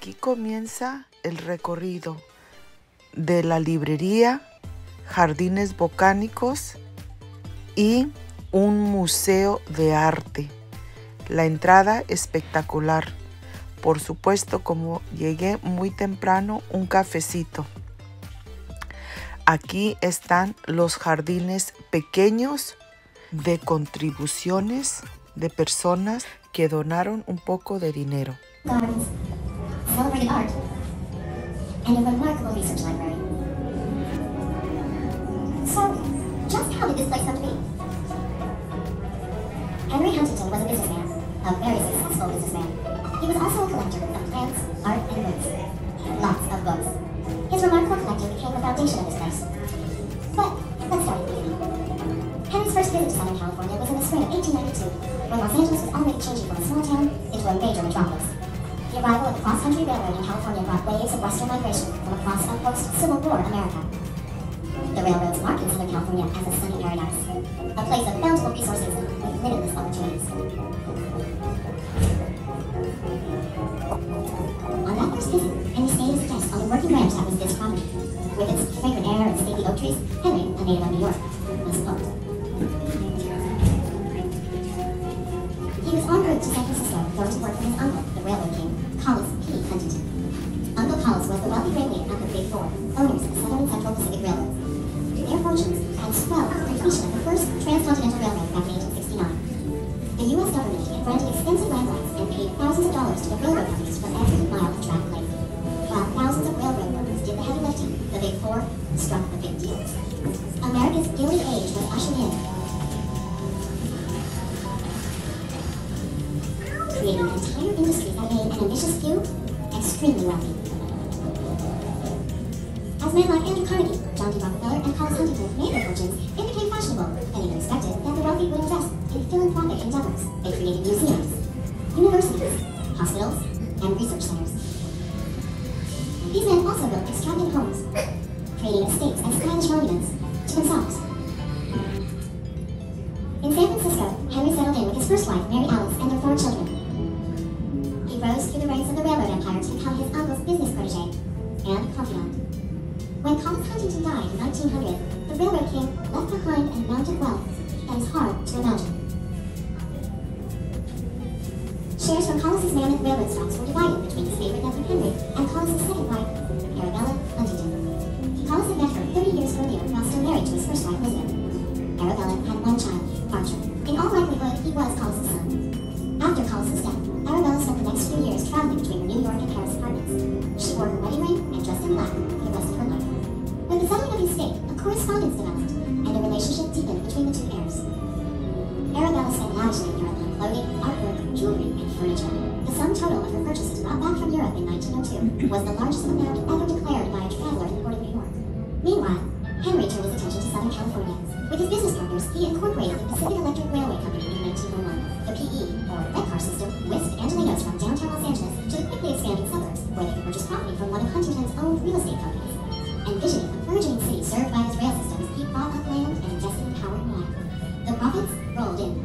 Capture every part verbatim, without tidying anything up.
Aquí comienza el recorrido de la librería, jardines botánicos y un museo de arte. La entrada espectacular. Por supuesto, como llegué muy temprano, un cafecito. Aquí están los jardines pequeños de contribuciones de personas que donaron un poco de dinero. Gardens, celebrated art, and a remarkable research library. So, just how did this place come to be? Henry Huntington was a businessman, a very successful businessman. He was also a collector of plants, art, and books. Lots of books. His remarkable collecting became the foundation of this place. But, let's start at the beginning. Henry's first visit to Southern California was in the spring of eighteen ninety-two, when Los Angeles was already changing from a small town into a major metropolis. The arrival of the cross-country railroad in California brought waves of western migration from across a post-Civil War America. The railroads marked Southern California as a sunny paradise, a place of bountiful resources with limitless opportunities. On that first visit, Henry stayed as a guest on the working ranch that was this property. With its fragrant air and stately oak trees, Henry, a native of New York, was hooked. He was en route to San Francisco, going to work for his uncle, the railroad king, Collis P. Huntington. Uncle Collis was the wealthy ringleader of the Big Four, owners of the Southern and Central Pacific Railroads. Their fortunes had swelled with the completion of the first transcontinental railroad back in eighteen sixty-nine. The U S government had granted extensive land rights and paid thousands of dollars to the railroad companies for every mile of track laid. While thousands of railroad workers did the heavy lifting, the Big Four struck the big deal. America's Gilded Age was ushered in, creating entire industries that made an ambitious few extremely wealthy. As men like Andrew Carnegie, John D. Rockefeller, and Collis Huntington made their fortunes, it became fashionable and even expected that the wealthy would invest in philanthropic endeavors. They created museums, universities, hospitals, and research centers. These men also built extravagant homes, creating estates and stylish monuments to themselves. In San Francisco, Henry settled in with his first wife, Mary Alice, and their four children. He rose through the ranks of the railroad empire to become his uncle's business protege and confidant. When Collis Huntington died in nineteen hundred, the railroad king left behind an amount of wealth that is hard to imagine. Shares from Collis's Mammoth Railroad stocks were divided between his favorite nephew Henry and Collis's second wife, Arabella Huntington. Collis had met her thirty years earlier while still married to his first wife, Elizabeth. Arabella had one child, Archer. In all likelihood, he was Collis's son. After Collis's death, Arabella spent the next few years traveling between her New York and Paris apartments. She wore her wedding ring and dressed in black for the rest of her life. With the settling of the estate, a correspondence developed, and a relationship deepened between the two heirs. Arabella spent lavishly in Europe on clothing, artwork, jewelry, and furniture. The sum total of her purchases brought back from Europe in nineteen oh two was the largest amount ever declared by a traveler in the port of New York. Meanwhile, Henry turned his attention to Southern California. With his business partners, he incorporated the Pacific Electric Railway Company in nineteen oh one. The P E, or red car system, whisked Angelenos from downtown Los Angeles to the quickly expanding suburbs, where they could purchase property from one of Huntington's own real estate companies. Envisioning a burgeoning city served by his rail systems, he bought up land and invested in power and water. The profits rolled in.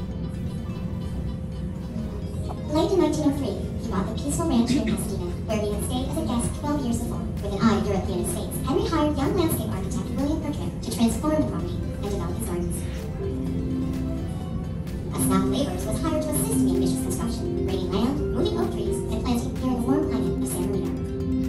Late in nineteen oh three, he bought the peaceful ranch near Pasadena, where he had stayed as a guest twelve years before. With an eye to European estates, Henry hired young landscape architect William Pertwee to transform the property and develop his gardens. A staff of laborers was hired to assist in the ambitious construction, raiding land, moving oak trees, and planting near the warm climate of San Marino.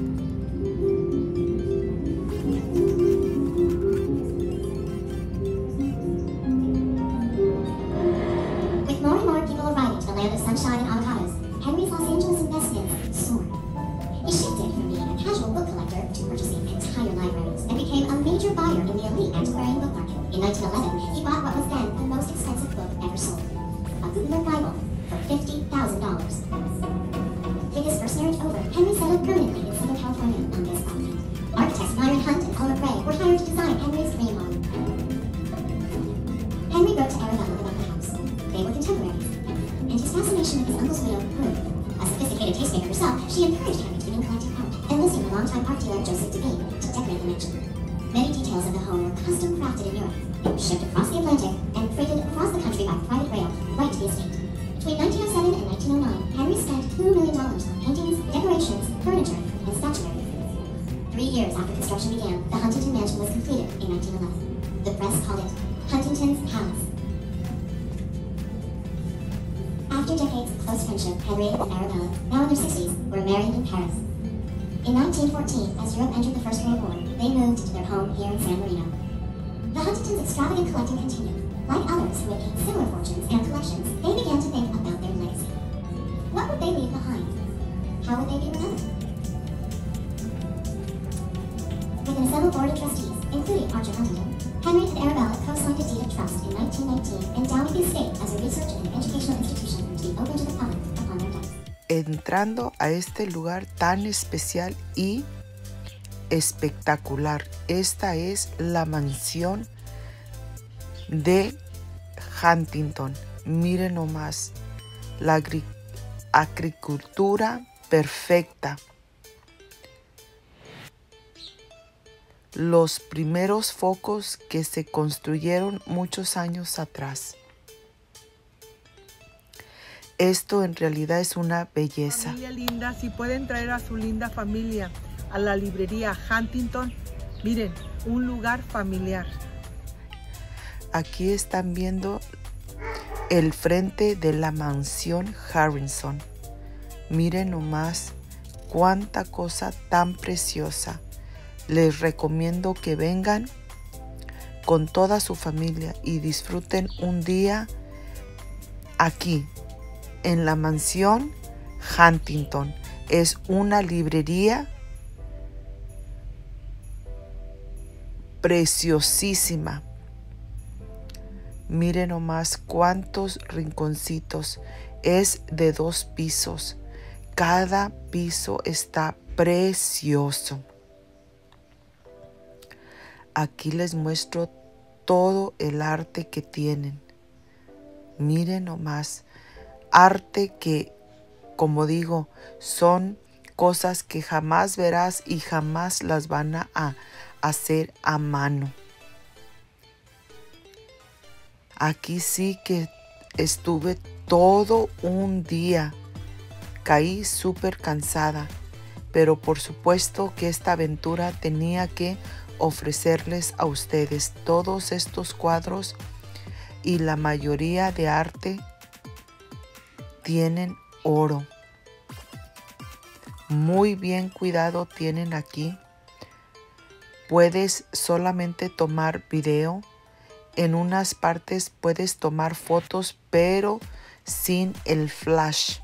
With more and more people arriving to the land of sunshine and avocados, Henry's Los Angeles investments soared. He shifted from being a casual book collector to purchasing entire libraries and became a major buyer in the elite antiquarian book market. In nineteen eleven, he bought what was then the most expensive book ever sold, a Gutenberg Bible, for fifty thousand dollars. With his first marriage over, Henry settled permanently in Southern California on this property. Architects Myron Hunt and Elmer Gray were hired to design Henry's dream home. Henry wrote to Arabella about the house. They were contemporaries, and his fascination with his uncle's widow grew. A sophisticated tastemaker herself, she encouraged Henry to begin collecting art, enlisting the longtime art dealer Joseph Devine to decorate the mansion. Many details of the home were custom crafted in Europe. They were shipped across the Atlantic and freighted across the country by private rail right to the estate. Between nineteen oh seven and nineteen oh nine, Henry spent two million dollars on paintings, decorations, furniture, and statuary. Three years after construction began, the Huntington Mansion was completed in nineteen eleven. The press called it Huntington's Palace. After decades of close friendship, Henry and Arabella, now in their sixties, were married in Paris. In nineteen fourteen, as Europe entered the First World War, they moved to their home here in San Marino. The Huntingtons' extravagant collecting continued. Like others who had gained similar fortunes and collections, they began to think about their legacy. What would they leave behind? How would they be remembered? With an assembled board of trustees, including Archer Huntington, Henry and Arabella co-signed a deed of trust in nineteen nineteen, endowing the estate as a research and educational institution to be open to the public upon their death. Entrando a este lugar tan especial y espectacular. Esta es la mansión de Huntington. Miren nomás, la agri agricultura perfecta. Los primeros focos que se construyeron muchos años atrás. Esto en realidad es una belleza. Familia linda, si pueden traer a su linda familia a la librería Huntington, miren, un lugar familiar. Aquí están viendo el frente de la mansión Harrison. Miren nomás cuánta cosa tan preciosa. Les recomiendo que vengan con toda su familia y disfruten un día aquí en la mansión Huntington. Es una librería preciosísima. Miren nomás cuántos rinconcitos. Es de dos pisos. Cada piso está precioso. Aquí les muestro todo el arte que tienen. Miren nomás. Arte que, como digo, son cosas que jamás verás y jamás las van a hacer a mano. Aquí sí que estuve todo un día. Caí súper cansada, pero por supuesto que esta aventura tenía que ofrecerles a ustedes todos estos cuadros, y la mayoría de arte tienen oro. Muy bien cuidado tienen aquí. Puedes solamente tomar video. En unas partes puedes tomar fotos, pero sin el flash.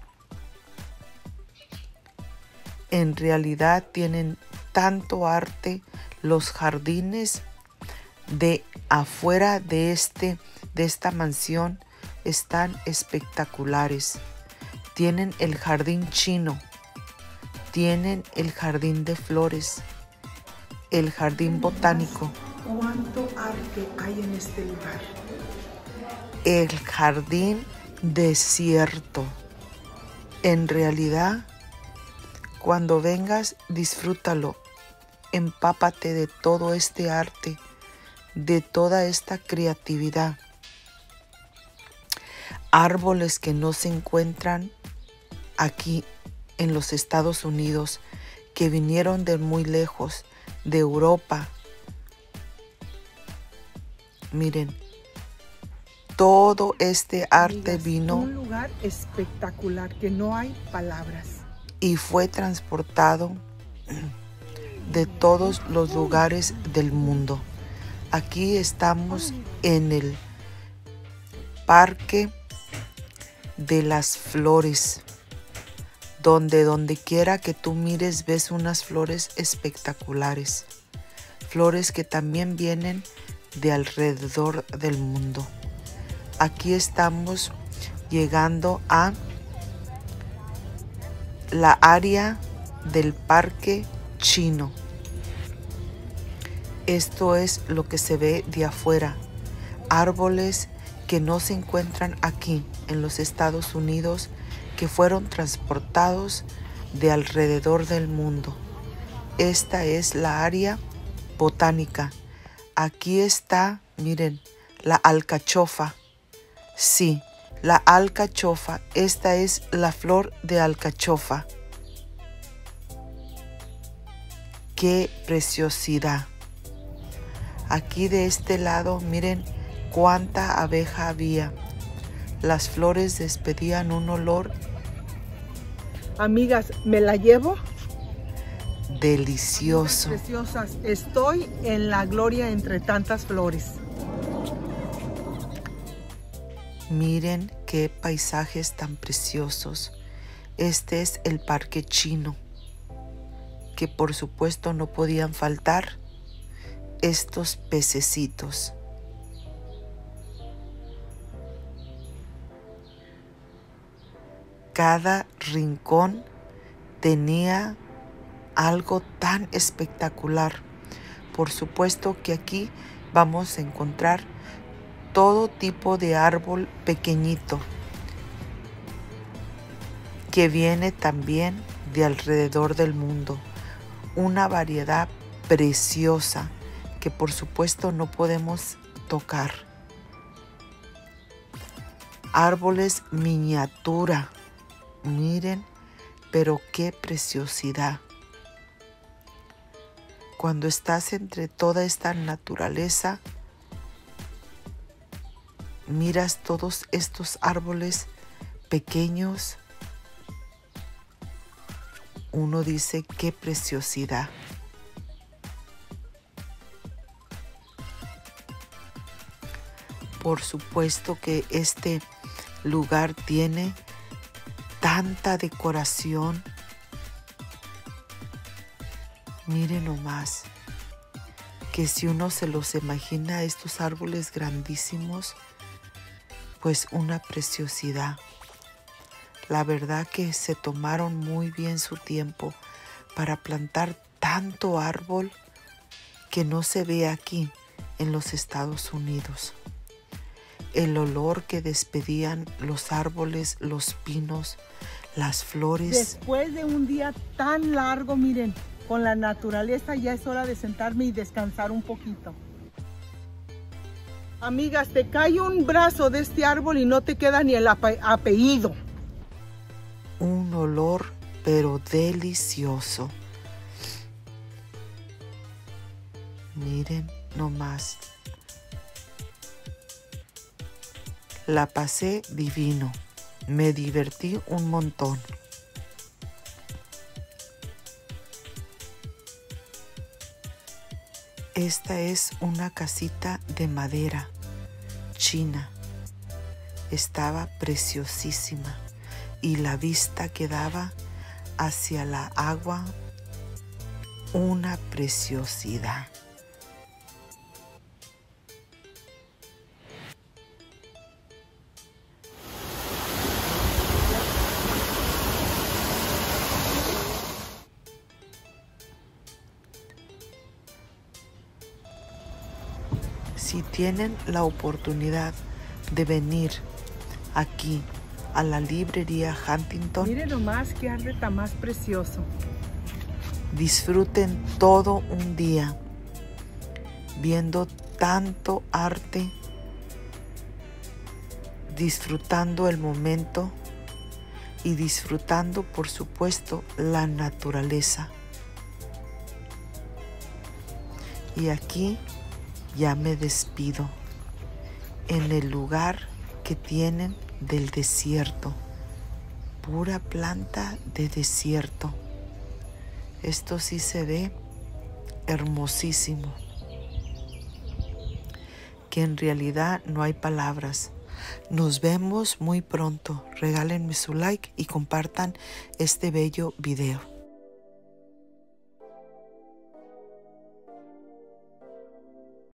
En realidad tienen tanto arte. Los jardines de afuera de, este, de esta mansión están espectaculares. Tienen el jardín chino. Tienen el jardín de flores. El jardín botánico. ¿Cuánto arte hay en este lugar? El jardín desierto. En realidad, cuando vengas, disfrútalo. Empápate de todo este arte, de toda esta creatividad. Árboles que no se encuentran aquí en los Estados Unidos, que vinieron de muy lejos, de Europa. Miren, todo este arte Amigas, vino. Un lugar espectacular que no hay palabras. Y fue transportado de todos los lugares del mundo. Aquí estamos en el Parque de las Flores, donde donde quiera que tú mires ves unas flores espectaculares. Flores que también vienen de alrededor del mundo. Aquí estamos llegando a la área del parque chino. Esto es lo que se ve de afuera. Árboles que no se encuentran aquí en los Estados Unidos, que fueron transportados de alrededor del mundo. Esta es la área botánica. Aquí está, miren, la alcachofa. Sí, La alcachofa, esta es la flor de alcachofa. ¡Qué preciosidad! Aquí de este lado, miren cuánta abeja había. Las flores despedían un olor. Amigas, ¿me la llevo? Delicioso. Preciosas, estoy en la gloria entre tantas flores. Miren qué paisajes tan preciosos. Este es el parque chino, que por supuesto no podían faltar estos pececitos. Cada rincón tenía algo tan espectacular. Por supuesto que aquí vamos a encontrar todo tipo de árbol pequeñito que viene también de alrededor del mundo. Una variedad preciosa que por supuesto no podemos tocar. Árboles miniatura. Miren, pero qué preciosidad. Cuando estás entre toda esta naturaleza, miras todos estos árboles pequeños. Uno dice, qué preciosidad. Por supuesto que este lugar tiene tanta decoración. Miren nomás, que si uno se los imagina, estos árboles grandísimos, pues una preciosidad. La verdad que se tomaron muy bien su tiempo para plantar tanto árbol que no se ve aquí en los Estados Unidos. El olor que despedían los árboles, los pinos, las flores. Después de un día tan largo, miren, con la naturaleza, ya es hora de sentarme y descansar un poquito. Amigas, te cae un brazo de este árbol y no te queda ni el ape- apellido. Un olor pero delicioso. Miren nomás. La pasé divino. Me divertí un montón. Esta es una casita de madera china. Estaba preciosísima y la vista que daba hacia la agua, una preciosidad. Si tienen la oportunidad de venir aquí a la librería Huntington, Miren nomás qué árbol tan más precioso. disfruten todo un día viendo tanto arte, disfrutando el momento y disfrutando, por supuesto, la naturaleza. Y aquí ya me despido en el lugar que tienen del desierto, pura planta de desierto. Esto sí se ve hermosísimo, que en realidad no hay palabras. Nos vemos muy pronto. Regálenme su like y compartan este bello video.